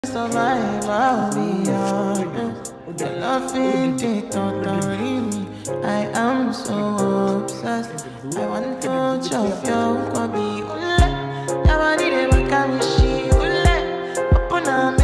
survive, I'll be honest. Your loving it totally me. I am so obsessed. I want to chop your